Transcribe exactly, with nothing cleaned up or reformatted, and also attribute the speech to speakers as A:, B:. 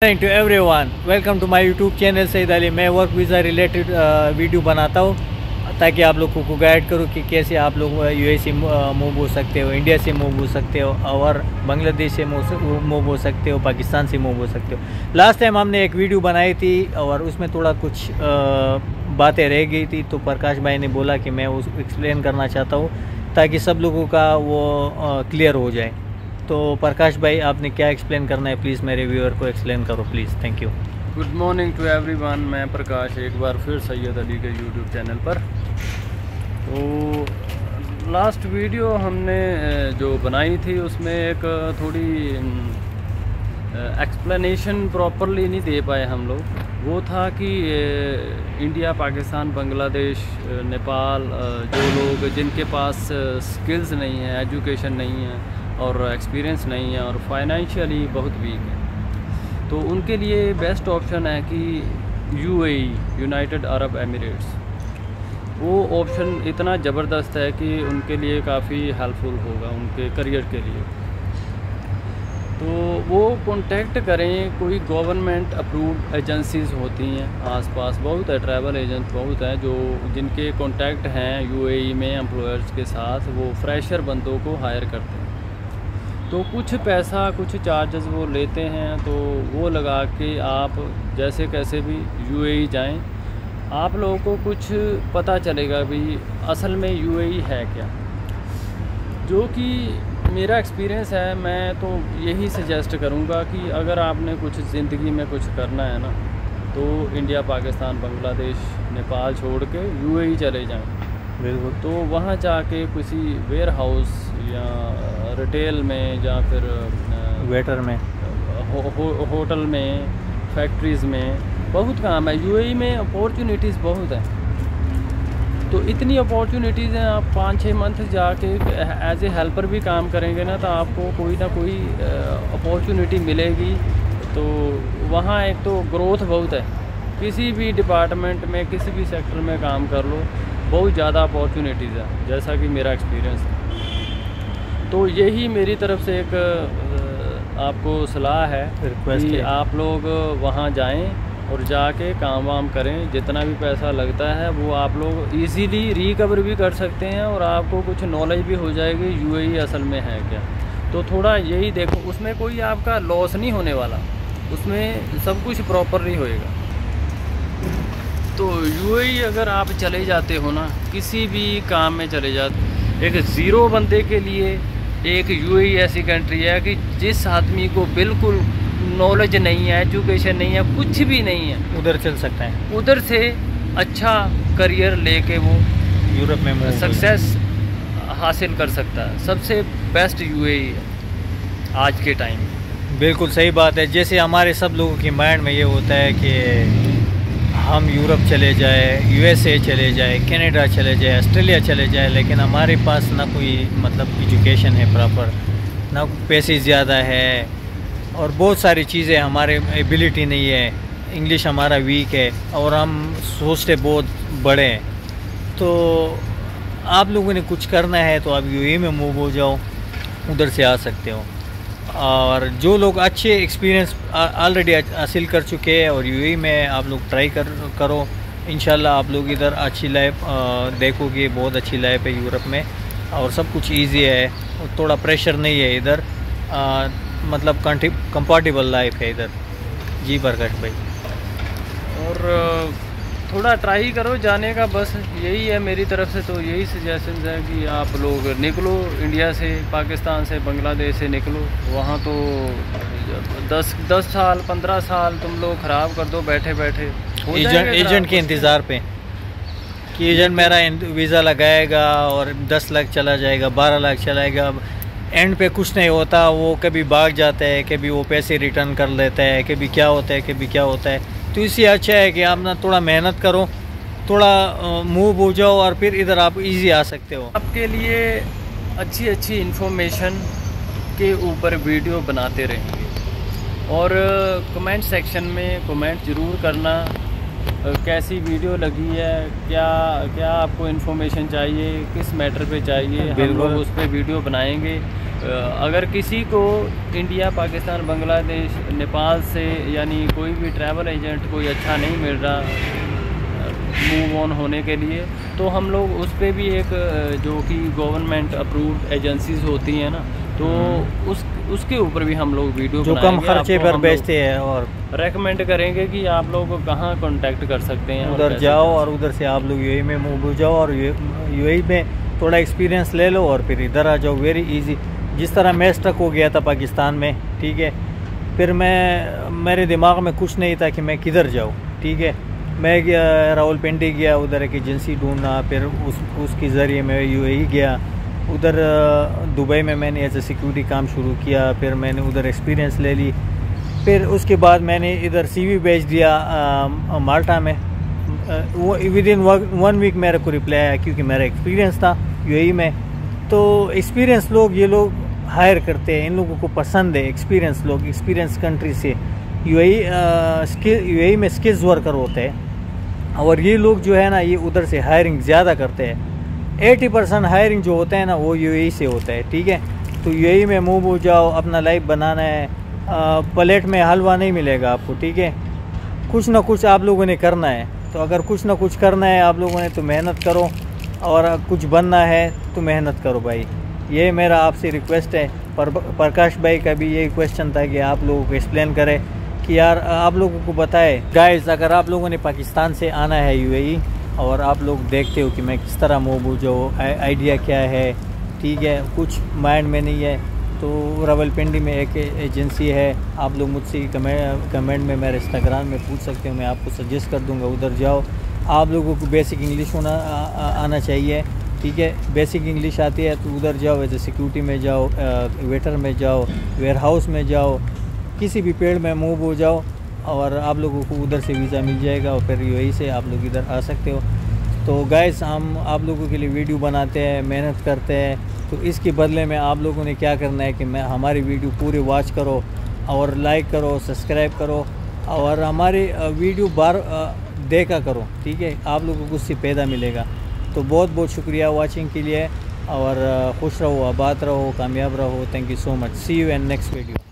A: To everyone, welcome to my YouTube channel Syed Ali. मैं work visa related video बनाता हूँ ताकि आप लोगों को गाइड करूँ कि कैसे आप लोग यूएई से मूव हो सकते हो, इंडिया से मूव हो सकते हो और बांग्लादेश से मूव हो सकते हो, पाकिस्तान से मूव हो सकते हो। लास्ट टाइम हमने एक वीडियो बनाई थी और उसमें थोड़ा कुछ बातें रह गई थी, तो प्रकाश भाई ने बोला कि मैं उस एक्सप्लेन करना चाहता हूँ ताकि सब लोगों का वो क्लियर हो जाए। तो प्रकाश भाई, आपने क्या एक्सप्लेन करना है, प्लीज़ मेरे व्यूअर को एक्सप्लेन करो please. Thank you.
B: Good morning to everyone, मैं प्रकाश एक बार फिर सैयद अली के यूट्यूब चैनल पर। तो लास्ट वीडियो हमने जो बनाई थी उसमें एक थोड़ी एक्सप्लेनेशन प्रॉपरली नहीं दे पाए हम लोग। वो था कि इंडिया, पाकिस्तान, बांग्लादेश, नेपाल, जो लोग जिनके पास स्किल्स नहीं है, एजुकेशन नहीं है और एक्सपीरियंस नहीं है और फाइनेंशियली बहुत वीक है, तो उनके लिए बेस्ट ऑप्शन है कि यूएई, यूनाइटेड अरब एमिरेट्स। वो ऑप्शन इतना ज़बरदस्त है कि उनके लिए काफ़ी हेल्पफुल होगा उनके करियर के लिए। तो वो कांटेक्ट करें, कोई गवर्नमेंट अप्रूव्ड एजेंसीज़ होती हैं आसपास, बहुत है, ट्रैवल एजेंट बहुत हैं जो जिनके कांटेक्ट हैं यूएई में एम्प्लॉयर्स के साथ, वो फ्रेशर बंदों को हायर करते हैं। तो कुछ पैसा, कुछ चार्जेस वो लेते हैं, तो वो लगा के आप जैसे कैसे भी यूएई जाएं, आप लोगों को कुछ पता चलेगा भी असल में यूएई है क्या। जो कि मेरा एक्सपीरियंस है, मैं तो यही सजेस्ट करूंगा कि अगर आपने कुछ ज़िंदगी में कुछ करना है ना, तो इंडिया, पाकिस्तान, बांग्लादेश, नेपाल छोड़ के यूएई चले जाएं।
A: बिल्कुल।
B: तो वहाँ जाके किसी वेयर हाउस या रिटेल में या फिर
A: वेटर में,
B: हो, हो, होटल में, फैक्ट्रीज़ में बहुत काम है। यूएई में अपॉर्चुनिटीज़ बहुत हैं, तो इतनी अपॉर्चुनिटीज़ हैं। आप पाँच छः मंथ जाके एज ए हेल्पर भी काम करेंगे ना, तो आपको कोई ना कोई अपॉर्चुनिटी मिलेगी। तो वहाँ एक तो ग्रोथ बहुत है, किसी भी डिपार्टमेंट में, किसी भी सेक्टर में काम कर लो, बहुत ज़्यादा अपॉर्चुनिटीज़ है, जैसा कि मेरा एक्सपीरियंस है। तो यही मेरी तरफ से एक आपको सलाह है कि आप लोग वहाँ जाएं और जाके काम वाम करें। जितना भी पैसा लगता है वो आप लोग इजीली रिकवर भी कर सकते हैं और आपको कुछ नॉलेज भी हो जाएगी यूएई असल में है क्या। तो थोड़ा यही देखो, उसमें कोई आपका लॉस नहीं होने वाला, उसमें सब कुछ प्रॉपरली होएगा। तो यूएई अगर आप चले जाते हो ना, किसी भी काम में चले जाते, एक ज़ीरो बंदे के लिए एक यूएई ऐसी कंट्री है कि जिस आदमी को बिल्कुल नॉलेज नहीं है, एजुकेशन नहीं है, कुछ भी नहीं है,
A: उधर चल सकता है,
B: उधर से अच्छा करियर लेके वो
A: यूरोप में
B: सक्सेस हासिल कर सकता है। सबसे बेस्ट यूएई है आज के टाइम में।
A: बिल्कुल सही बात है। जैसे हमारे सब लोगों के माइंड में ये होता है कि हम यूरोप चले जाए, यूएसए चले जाए, कनाडा चले जाए, ऑस्ट्रेलिया चले जाए, लेकिन हमारे पास ना कोई मतलब एजुकेशन है प्रॉपर, ना पैसे ज़्यादा है और बहुत सारी चीज़ें, हमारे एबिलिटी नहीं है, इंग्लिश हमारा वीक है और हम सोचते बहुत बड़े हैं। तो आप लोगों ने कुछ करना है तो आप यूएई में मूव हो जाओ, उधर से आ सकते हो। और जो लोग अच्छे एक्सपीरियंस ऑलरेडी हासिल कर चुके हैं और यूएई में आप लोग ट्राई कर करो, इंशाल्लाह आप लोग इधर अच्छी लाइफ देखोगे, बहुत अच्छी लाइफ है यूरोप में और सब कुछ इजी है, थोड़ा प्रेशर नहीं है इधर, आ, मतलब कंफर्टेबल लाइफ है इधर। जी प्रकाश भाई,
B: और थोड़ा ट्राई करो जाने का, बस यही है मेरी तरफ से। तो यही सजेशन है कि आप लोग निकलो, इंडिया से, पाकिस्तान से, बांग्लादेश से निकलो। वहाँ तो दस दस साल पंद्रह साल तुम लोग ख़राब कर दो बैठे बैठे
A: एजेंट एजेंट के इंतज़ार पे कि एजेंट मेरा वीज़ा लगाएगा और दस लाख चला जाएगा, बारह लाख चलाएगा, एंड पे कुछ नहीं होता। वो कभी भाग जाता है, कभी वो पैसे रिटर्न कर लेता है, कभी क्या होता है, कभी क्या होता है। तो इससे अच्छा है कि आप ना थोड़ा मेहनत करो, थोड़ा मूव हो जाओ और फिर इधर आप इजी आ सकते हो।
B: आपके लिए अच्छी अच्छी इन्फॉर्मेशन के ऊपर वीडियो बनाते रहेंगे और कमेंट सेक्शन में कमेंट ज़रूर करना, कैसी वीडियो लगी है, क्या क्या आपको इन्फॉर्मेशन चाहिए, किस मैटर पे चाहिए, हम लोग उस पर वीडियो बनाएंगे। अगर किसी को इंडिया, पाकिस्तान, बांग्लादेश, नेपाल से यानी कोई भी ट्रैवल एजेंट कोई अच्छा नहीं मिल रहा मूव ऑन होने के लिए, तो हम लोग उस पर भी एक जो कि गवर्नमेंट अप्रूव्ड एजेंसीज होती हैं ना, तो उस उसके ऊपर भी हम लोग वीडियो
A: जो कम खर्चे पर बेचते हैं और
B: रेकमेंड करेंगे कि आप लोग कहाँ कांटेक्ट कर सकते हैं,
A: उधर जाओ और उधर से आप लोग यूएई में मूव हो जाओ और यूएई में थोड़ा एक्सपीरियंस ले लो और फिर इधर आ जाओ। Very easy. जिस तरह मैं स्टक हो गया था पाकिस्तान में, ठीक है, फिर मैं मेरे दिमाग में कुछ नहीं था कि मैं किधर जाऊँ, ठीक है। मैं गया रावलपिंडी गया, उधर एक एजेंसी ढूंढना, फिर उस उसके ज़रिए मैं यूएई गया, उधर दुबई में मैंने एज ए सिक्योरिटी काम शुरू किया, फिर मैंने उधर एक्सपीरियंस ले ली, फिर उसके बाद मैंने इधर सीवी भेज दिया आ, माल्टा में। विद इन वन वीक मेरे को रिप्लाई आया क्योंकि मेरा एक्सपीरियंस था यूएई में। तो एक्सपीरियंस लोग ये लोग हायर करते हैं, इन लोगों को पसंद है एक्सपीरियंस लोग, एक्सपीरियंस कंट्री से। यूएई स्किल यूएई में स्किल्स वर्कर होते हैं और ये लोग जो है ना, ये उधर से हायरिंग ज़्यादा करते हैं। अस्सी परसेंट हायरिंग जो होता है ना वो यूएई से होता है, ठीक है। तो यूएई में मूव हो जाओ, अपना लाइफ बनाना है। आ, प्लेट में हलवा नहीं मिलेगा आपको, ठीक है। कुछ ना कुछ आप लोगों ने करना है। तो अगर कुछ ना कुछ करना है आप लोगों ने तो मेहनत करो, और कुछ बनना है तो मेहनत करो भाई। ये मेरा आपसे रिक्वेस्ट है। पर प्रकाश भाई का भी ये क्वेश्चन था कि आप लोगों को एक्सप्लेन करें कि यार आप लोगों को बताए। गाइस, अगर आप लोगों ने पाकिस्तान से आना है यूएई और आप लोग देखते हो कि मैं किस तरह मूव हूँ, जो आइडिया क्या है, ठीक है, कुछ माइंड में नहीं है, तो रावलपिंडी में एक एजेंसी है। आप लोग मुझसे कमेंट कमेंट में मेरे इंस्टाग्राम में पूछ सकते हो, मैं आपको सजेस्ट कर दूंगा, उधर जाओ। आप लोगों को बेसिक इंग्लिश होना आ, आ, आना चाहिए, ठीक है। बेसिक इंग्लिश आती है तो उधर जाओ, वैसे सिक्योरिटी में जाओ, वेटर में जाओ, वेयर हाउस में जाओ, किसी भी पेड़ में मूव हो जाओ और आप लोगों को उधर से वीज़ा मिल जाएगा और फिर यूएई से आप लोग इधर आ सकते हो। तो गाइस, हम आप लोगों के लिए वीडियो बनाते हैं, मेहनत करते हैं, तो इसके बदले में आप लोगों ने क्या करना है कि मैं हमारी वीडियो पूरे वॉच करो और लाइक करो, सब्सक्राइब करो और हमारी वीडियो बार देखा करो, ठीक है। आप लोगों को उससे पैदा मिलेगा। तो बहुत बहुत शुक्रिया वॉचिंग के लिए और खुश रहो, आबाद रहो, कामयाब रहो। Thank you so much. See you in next video.